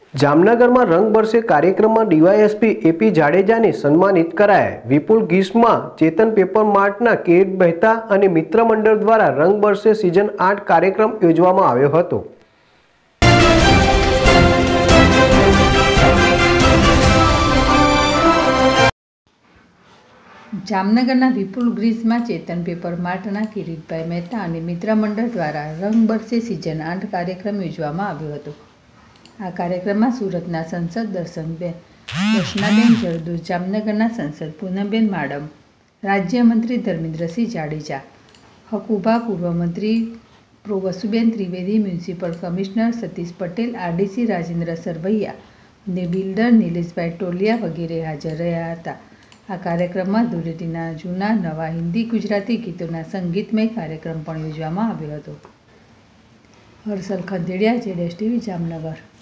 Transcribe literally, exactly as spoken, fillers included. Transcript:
જામનગરમાં રંગ બરસે કાર્યક્રમમાં ડીવાયએસપી એપી જાડેજાને સન્માનિત કરાયા। વિપુલ ગીસમાં ચેતન પેપર માર્ટના કિરીટ મહેતા અને મિત્ર મંડળ દ્વારા રંગ બરસે સિઝન આઠ કાર્યક્રમ યોજવામાં આવ્યો હતો। જામનગરના વિપુલ ગ્રીસમાં ચેતન પેપર માર્ટના કિરીટભાઈ મહેતા અને મિત્ર મંડળ દ્વારા રંગ બરસે સિઝન આઠ કાર્યક્રમ યોજવામાં આવ્યો હતો। આ કાર્યક્રમમાં સુરતના સંસદ દર્શનબેન દર્શનાબેન જરદોશ, જામનગરના સંસદ પૂનમબેન માડમ, રાજ્યમંત્રી ધર્મેન્દ્રસિંહ જાડેજા, હકુભા પૂર્વ મંત્રી પ્રો Vasuben Trivedi, municipal commissioner Satish Patel, RDC Rajendra Sarvaiya અને બિલ્ડર નિલેશભાઈ ટોલિયા વગેરે હાજર રહ્યા હતા। આ કાર્યક્રમમાં ધૂળેટીના જૂના નવા હિન્દી ગુજરાતી ગીતોના સંગીતમય કાર્યક્રમ પણ યોજવામાં આવ્યો હતો। હર્ષલ ખંડેડિયા, જેડેશ ટીવી, જામનગર।